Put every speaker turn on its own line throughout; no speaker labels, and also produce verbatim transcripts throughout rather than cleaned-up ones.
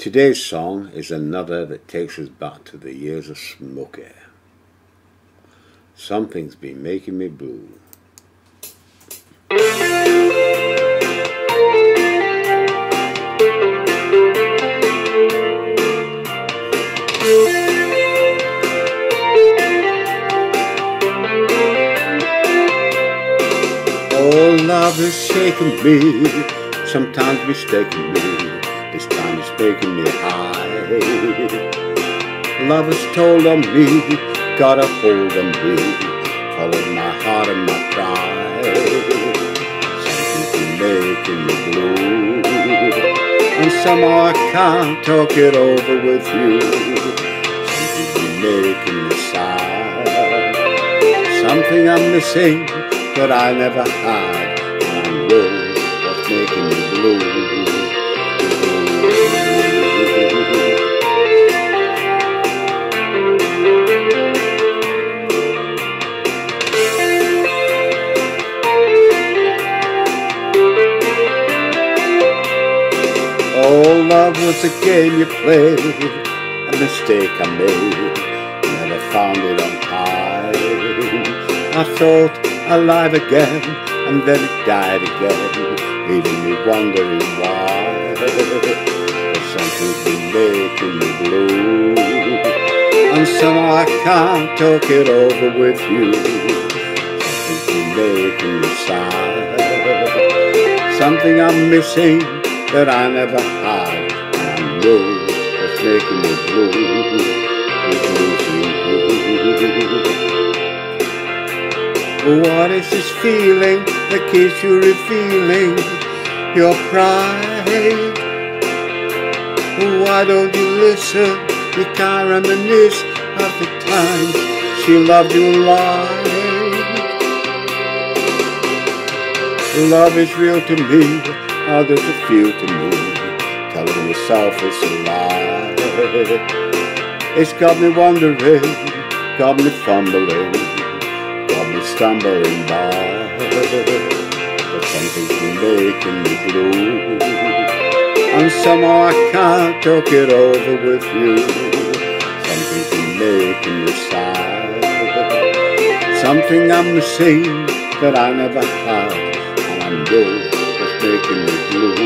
Today's song is another that takes us back to the years of Smokie. Something's been making me blue. Oh, love is shaking me, sometimes mistaking me. This time it's making me high. Love has told on me, got a hold on me, followed my heart and my pride. Something's making me blue, and somehow I can't talk it over with you. Something's making me sigh. Something I'm missing that I never had, and I know what's making me blue. Oh, love was a game you played, a mistake I made, never found it on time. I thought alive again, and then it died again, leaving me wondering why. But something's been making me blue, and somehow I can't talk it over with you. Something's been making me sigh, something I'm missing that I never had, and I know it's making me blue, it's losing you. What is this feeling that keeps you revealing your pride? Why don't you listen? You can't reminisce of the times she loved you alive. Love is real to me, others are few to me, telling yourself it's a lie. It's got me wondering, got me fumbling, got me stumbling by. But something's been making me blue, and somehow I can't talk it over with you. Something's been making me sigh, something I'm missing that I never had, and I know making me blue,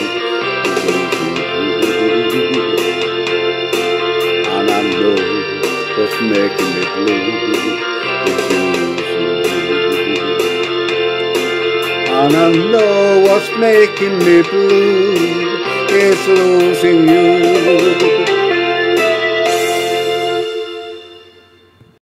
and I know what's making me blue is you, and I know what's making me blue is losing you.